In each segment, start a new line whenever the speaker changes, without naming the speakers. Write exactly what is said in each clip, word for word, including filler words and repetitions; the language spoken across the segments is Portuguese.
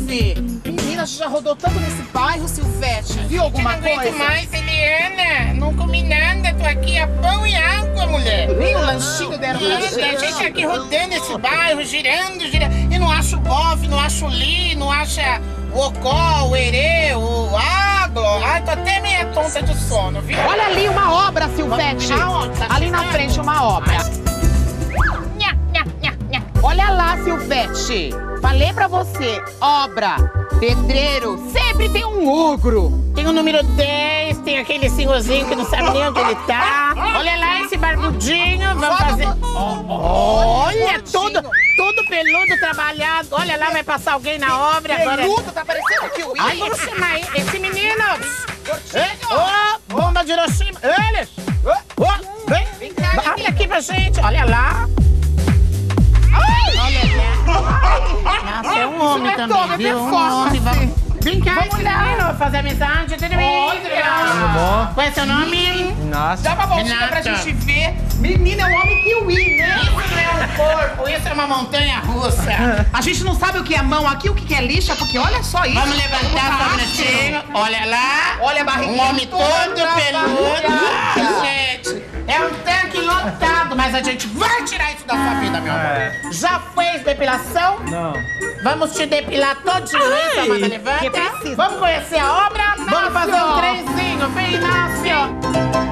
ver. Menina, a gente já rodou tanto nesse bairro, Silvete. Viu alguma
coisa? Não aguento mais, Eliana. Não comi nada. Tô aqui a pão e água, mulher.
Nem o lanchinho deram pra gente.
A gente aqui rodando esse bairro, girando, girando. E não acho o bofe, não acho o li, não acha o ocó, o erê, o aglo. Ai, tô até meia tonta de sono, viu?
Olha ali uma obra, Silvete. Ali na frente uma obra. Nha, nha, nha, nha. Olha lá, Silvete. Falei pra você, obra, pedreiro, sempre tem um ogro.
Tem o número dez, tem aquele senhorzinho que não sabe nem onde ele tá. Olha lá esse barbudinho, vamos fazer... Oh, olha, todo, todo peludo trabalhado. Olha lá, vai passar alguém na obra agora.
Peludo, tá parecendo aqui o
Ai, vamos chamar ele. Esse menino. Ô, bomba de Hiroshima. Eles. Ô, vem. Olha aqui pra gente, olha lá. Olha lá. Nossa, é um homem também, viu? Um homem. Vamos... Vem cá, esse menino, fazer amizade. Tudo bem?
Tudo bom?
Qual é seu nome?
Nossa.
Dá uma voltinha pra gente ver. Menina, é um homem kiwi, né?
Isso não é um corpo, isso é uma montanha russa.
A gente não sabe o que é mão aqui, o que é lixa, porque olha só isso.
Vamos levantar só um minutinho. Olha lá.
Olha a barriguinha.
Um homem todo peludo. Gente, é um tanque lotado, mas a gente vai tirar isso da sua vida, meu amor.
É.
Já fez depilação?
Não.
Vamos te depilar todinho, isso, Amanda, levanta.
que precisa.
Vamos conhecer a obra? Vamos fazer um trenzinho. Vem, Inácio.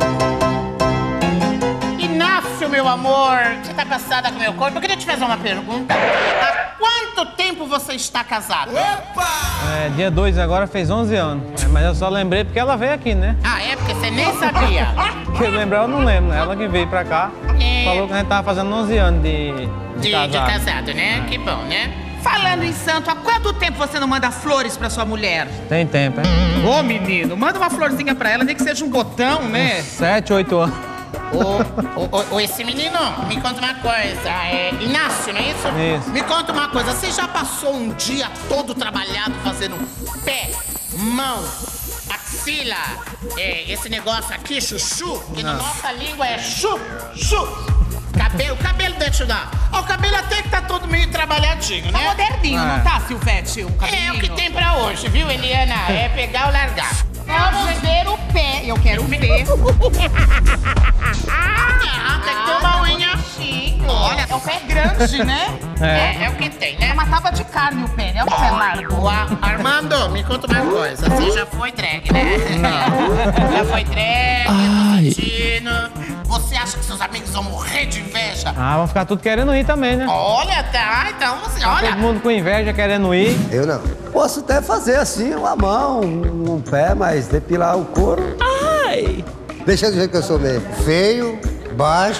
Inácio, meu amor, você tá cansada com o meu corpo? Eu queria te fazer uma pergunta. Há quanto tempo você está casado?
É, dia dois agora fez onze anos. É, mas eu só lembrei porque ela veio aqui, né?
Ah, é? Porque você nem sabia.
Que eu lembrar, eu não lembro. Ela que veio pra cá,
É.
falou que a gente tava fazendo onze anos de, de,
De,
casado.
de casado, né? Que bom, né?
Falando em santo, há quanto tempo você não manda flores pra sua mulher?
Tem tempo, hein?
Ô, menino, manda uma florzinha pra ela, nem que seja um botão, né?
Sete, oito anos.
Ô, ô, ô, ô, esse menino, me conta uma coisa. É Inácio, não é isso?
Isso.
Me conta uma coisa. Você já passou um dia todo trabalhado fazendo pé, mão, axila, é, esse negócio aqui, chuchu, que na
Não.
nossa língua é chu, chu. Cabelo, cabelo, deixa eu dar. Ó, o cabelo até que tá todo meio trabalhadinho,
Tá
né?
moderninho,
É.
não tá, Silvete? Um
É
cabelinho.
o que tem pra hoje, viu, Eliana? É pegar ou largar.
Vamos ver o pé. Eu quero ver.
Ah, tem que ter uma unha.
Olha, é um pé grande, né?
É, é o que tem,
É
né?
uma tábua de carne o pé, né? É um pé largo.
O Ar- Armando, me conta uma coisa. Você já foi drag, né? Já foi drag, tá sentindo. Você acha que seus amigos vão morrer de inveja?
Ah, vão ficar tudo querendo ir também, né?
Olha, tá. Então, você, olha.
Todo mundo com inveja querendo ir.
Eu não. Posso até fazer assim, uma mão, um pé, mas depilar o couro. Ai! Deixa do jeito que eu sou mesmo. Feio, baixo,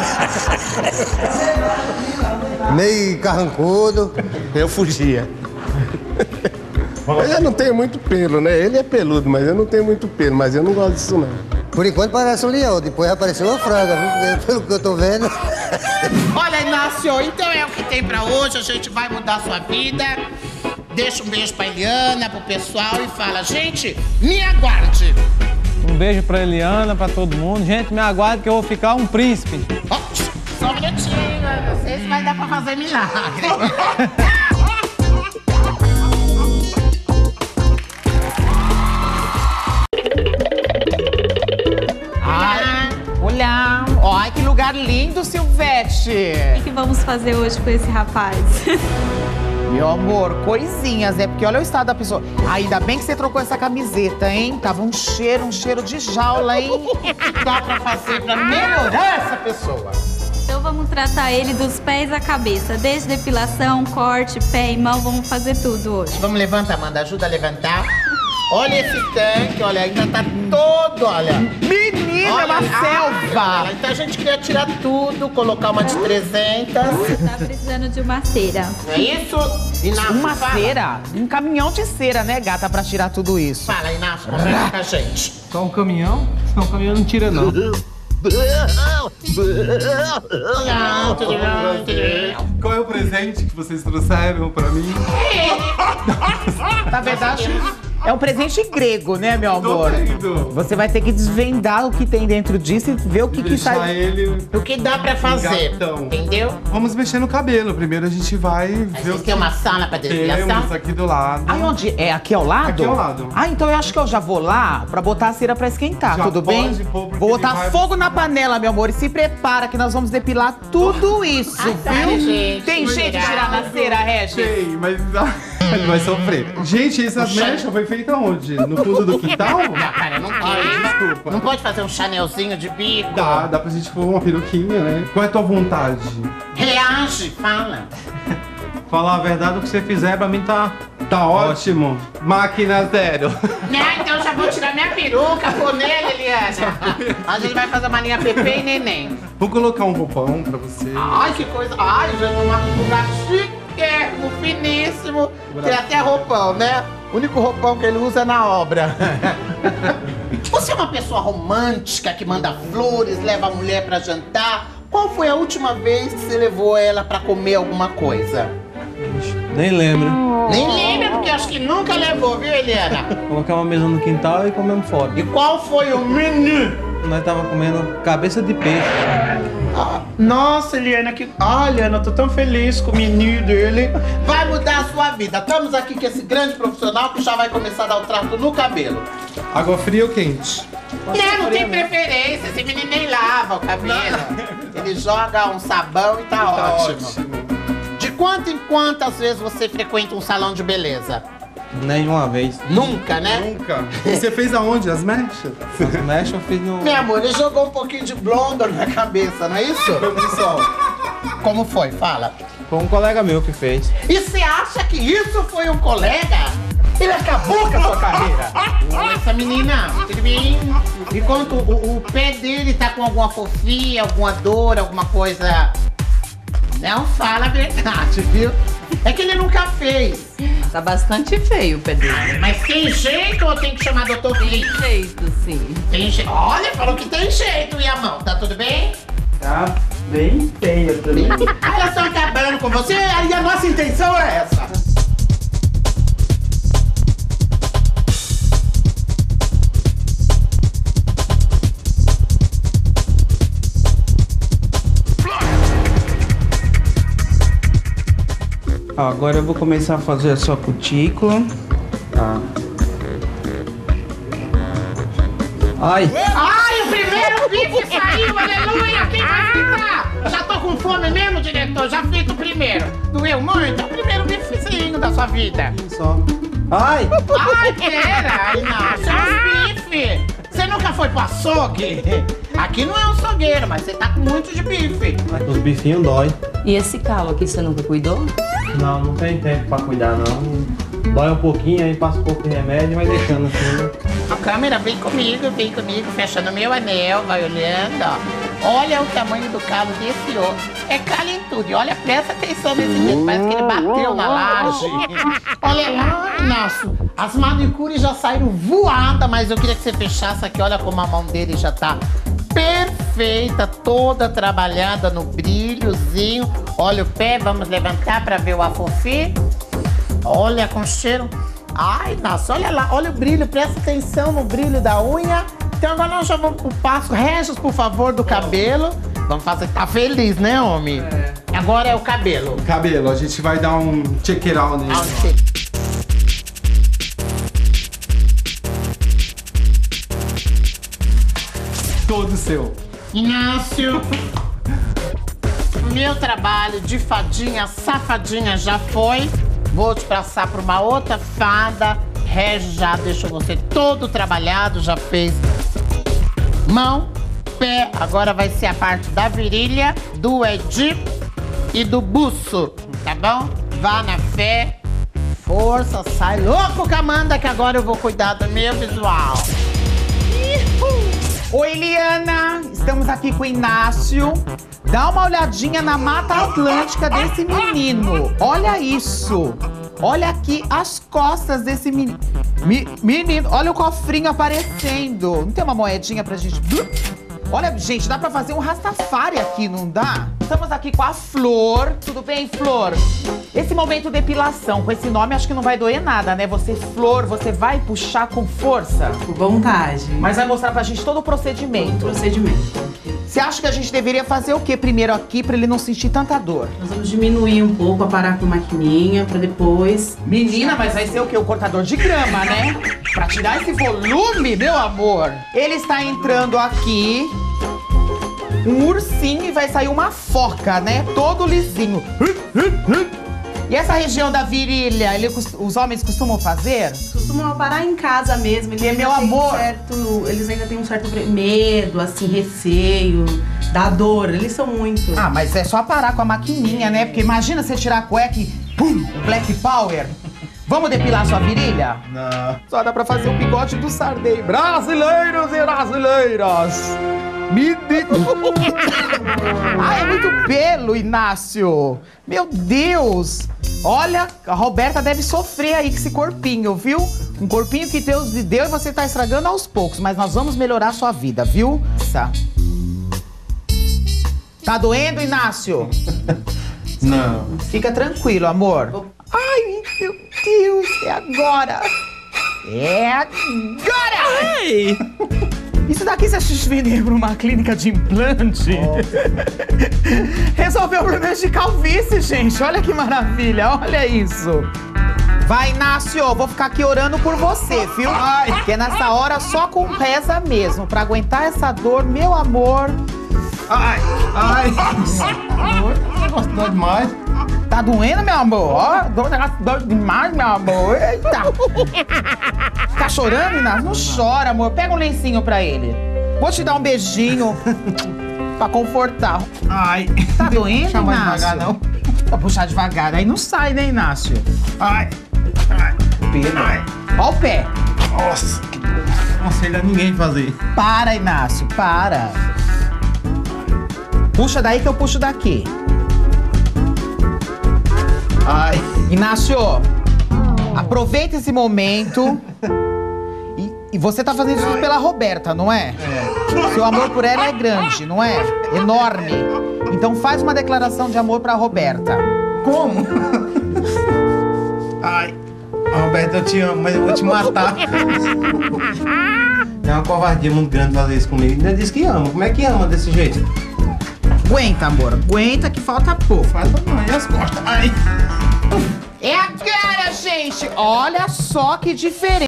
meio carrancudo.
Eu fugia. Eu não tenho muito pelo, né? Ele é peludo, mas eu não tenho muito pelo, mas eu não gosto disso, não.
Por enquanto parece um leão, depois apareceu uma franga, viu? Pelo que eu tô vendo.
Olha, Inácio, então é o que tem pra hoje. A gente vai mudar a sua vida. Deixa um beijo pra Eliana, pro pessoal e fala, gente, me aguarde.
Um beijo pra Eliana, pra todo mundo. Gente, me aguarde que eu vou ficar um príncipe.
Ó, só um minutinho, não sei se vai dar pra fazer milagre.
Ai, olha. Ai, que lugar lindo, Silvete.
O que vamos fazer hoje com esse rapaz?
Meu amor, coisinhas, é porque olha o estado da pessoa. Ainda bem que você trocou essa camiseta, hein? Tava um cheiro, um cheiro de jaula, hein? O que dá pra fazer pra melhorar essa pessoa?
Então vamos tratar ele dos pés à cabeça. Desde depilação, corte, pé e mão, vamos fazer tudo hoje.
Vamos levantar, Amanda, ajuda a levantar. Olha esse tanque, olha, ainda tá todo, olha.
Menina, é uma
Olha,
selva!
ai, então a gente queria tirar tudo, colocar uma de trezentas.
Tá precisando de uma cera.
É isso? Inácio,
Uma
fala.
cera, um caminhão de cera, né, gata, pra tirar tudo isso.
Fala, Inácio, conversa com a gente.
Só um caminhão? Não, um caminhão não tira, não.
Não, tudo bem, tudo bem.
Qual é o presente que vocês trouxeram pra mim?
Na verdade, É um presente grego, né, meu amor?
vendo.
Você vai ter que desvendar o que tem dentro disso e ver o que, que
Deixar
sai.
ele
O que dá pra fazer,
gatão.
entendeu?
Vamos mexer no cabelo. Primeiro a gente vai ver o
Vocês
que
têm uma sala pra depilação?
temos aqui do lado.
Aí onde? É aqui ao lado?
Aqui ao lado.
Ah, então eu acho que eu já vou lá pra botar a cera pra esquentar,
Já
tudo
pode
bem?
pôr, porque
Vou botar
ele vai-
fogo na panela, meu amor, e se prepara que nós vamos depilar tudo isso,
Ai, sai,
viu?
gente,
Tem
muito
jeito de
legal.
tirar da cera, Regis?
Sei, mas ele vai sofrer. Gente, essa mecha foi feita onde? No fundo do quintal?
Não, cara, não
Ai,
pode.
desculpa.
Não pode fazer um chanelzinho de bico?
Dá, dá pra gente pôr uma peruquinha, né? Qual é a tua vontade?
Reage, fala.
Falar a verdade, o que você fizer pra mim tá...
Tá ótimo. Máquina zero.
Né, então já vou tirar minha peruca, pôr nele, Eliana. A gente vai fazer uma linha Pepe e Neném.
Vou colocar um roupão pra você.
Ai, que coisa. Ai, já num lugar chiquérrimo, finíssimo. Tem até roupão, né? O único roupão que ele usa é na obra. Você é uma pessoa romântica que manda flores, leva a mulher pra jantar. Qual foi a última vez que você levou ela pra comer alguma coisa?
Nem lembro.
Nem lembra, porque acho que nunca levou, viu, Eliana?
Colocar uma mesa no quintal e comemos fora.
E qual foi o menu?
Nós tava comendo cabeça de peixe.
Nossa, Eliana, que... Ah, Eliana, eu tô tão feliz com o menu dele. Vai mudar a sua vida. Estamos aqui com esse grande profissional que já vai começar a dar o trato no cabelo.
Água fria ou quente?
Não, não tem preferência. Esse menino nem lava o cabelo. Ele joga um sabão e tá,
Tá
ótimo.
ótimo.
De quanto em quantas vezes você frequenta um salão de beleza?
Nenhuma vez.
Nunca, né?
Nunca. E você fez aonde? As mechas?
As mechas eu fiz no...
Meu amor, ele jogou um pouquinho de blonder na cabeça, não é isso?
Pessoal,
Como foi? Fala.
Foi um colega meu que fez.
E você acha que isso foi um colega? Ele acabou com a sua carreira. Oi, essa menina, tudo bem? Me conta, o, o pé dele tá com alguma fofia, alguma dor, alguma coisa... Não fala a verdade, viu? É que ele nunca fez.
Tá bastante feio o pé dele.
Mas tem jeito ou tem que chamar doutor
Tem
Felipe?
jeito, sim.
Tem jeito. Olha, falou que tem jeito. E a mão, tá tudo bem?
Tá bem feio também.
Elas estão acabando com você e a nossa intenção é essa.
Ó, agora eu vou começar a fazer a sua cutícula. Tá. Ai!
Ai, o primeiro bife saiu, aleluia! Quem vai ficar? Eu já tô com fome mesmo, diretor. Já fiz o primeiro. Doeu muito? É o primeiro bifezinho da sua vida.
Só. Ai!
Ai, pera! Ai, não, isso é um bife. Você nunca foi pro açougue? Aqui não é um açougueiro, mas você tá com muito de bife.
Os bifinhos dói.
E esse calo aqui você nunca cuidou?
Não, não tem tempo pra cuidar não. Dói um pouquinho, aí passa um pouco de remédio e vai deixando assim, né?
A câmera vem comigo, vem comigo, fechando meu anel, vai olhando, ó. Olha o tamanho do calo desse outro. É calo em tudo. E olha, presta atenção nesse dedo. Parece que ele bateu na laje. Olha lá, Inácio. As manicures já saíram voadas, mas eu queria que você fechasse aqui. Olha como a mão dele já tá perfeita, toda trabalhada no brilhozinho. Olha o pé, vamos levantar pra ver o afofi. Olha com cheiro. Ai, nossa, olha lá, olha o brilho, presta atenção no brilho da unha. Então agora nós já vamos pro passo. Regis, por favor, do cabelo. Vamos fazer, tá feliz, né, homem? É. Agora é o cabelo.
cabelo, a gente vai dar um check it out nele.
Aonde?
Todo seu.
Inácio. Meu trabalho de fadinha, safadinha já foi. Vou te passar para uma outra fada. Regis já deixou você todo trabalhado, já fez mão, pé. Agora vai ser a parte da virilha, do Edi e do buço, tá bom? Vá na fé, força, sai louco, Camanda, que agora eu vou cuidar do meu visual.
Oi, Eliana! Estamos aqui com o Inácio. Dá uma olhadinha na Mata Atlântica desse menino. Olha isso. Olha aqui as costas desse menino. Mi menino, olha o cofrinho aparecendo. Não tem uma moedinha pra gente Olha, gente, dá pra fazer um Rastafari aqui, não dá? Estamos aqui com a Flor. Tudo bem, Flor? Esse momento depilação, com esse nome, acho que não vai doer nada, né? Você, Flor, você vai puxar com força?
Por vontade.
Mas vai mostrar pra gente todo o procedimento.
Todo o procedimento.
Você acha que a gente deveria fazer o que primeiro aqui pra ele não sentir tanta dor?
Nós vamos diminuir um pouco, parar com a maquininha, pra depois...
Menina, mas vai ser o quê? O cortador de grama, né? Pra tirar esse volume, meu amor. Ele está entrando aqui, um ursinho e vai sair uma foca, né? Todo lisinho. E essa região da virilha, ele, os homens costumam fazer?
Costumam parar em casa mesmo. Eles
e meu amor...
Um certo, eles ainda têm um certo medo, assim, receio, da dor. Eles são muito...
Ah, mas é só parar com a maquininha, né? Porque imagina você tirar a cueca e... Pum! Black Power. Vamos depilar sua virilha?
Não.
Só dá pra fazer o bigode do Sarney. Brasileiros e brasileiras! Me diga... Ai, é muito pelo, Inácio! Meu Deus! Olha, a Roberta deve sofrer aí com esse corpinho, viu? Um corpinho que Deus lhe deu e você tá estragando aos poucos. Mas nós vamos melhorar a sua vida, viu? Tá doendo, Inácio?
Não.
Fica tranquilo, amor. Ai, meu Deus, é agora! É agora!
Ai!
Isso daqui vocês venderam pra uma clínica de implante? Resolveu o problema de calvície, gente. Olha que maravilha, olha isso. Vai, Inácio, vou ficar aqui orando por você, viu? Ai. Porque nessa hora só com reza mesmo. Pra aguentar essa dor, meu amor.
Ai, ai. Você gostou demais?
Tá doendo, meu amor? Ó, dor dor demais, meu amor. Eita. Tá chorando, Inácio? Não chora, amor. Pega um lencinho pra ele. Vou te dar um beijinho pra confortar.
Ai.
Tá doendo,
Puxa mais
Inácio?
devagar, não.
Vou puxar devagar. Aí não sai, né, Inácio?
Ai. Ai.
Pedro.
Ai.
Ó o pé.
Nossa, que dor. Não aconselho a ninguém fazer.
Para, Inácio, para. Puxa daí que eu puxo daqui.
Ai.
Inácio, aproveita esse momento. E, e você tá fazendo isso pela Roberta, não é? É. Seu amor por ela é grande, não é? Enorme. Então faz uma declaração de amor pra Roberta.
Como? Ai. Roberta, eu te amo, mas eu vou te matar. É uma covardia muito grande fazer isso comigo. Ainda disse que ama. Como é que ama desse jeito?
Aguenta, amor. Aguenta que falta pouco.
Faz pra mãe as costas. Ai.
É a cara, gente. Olha só que diferença.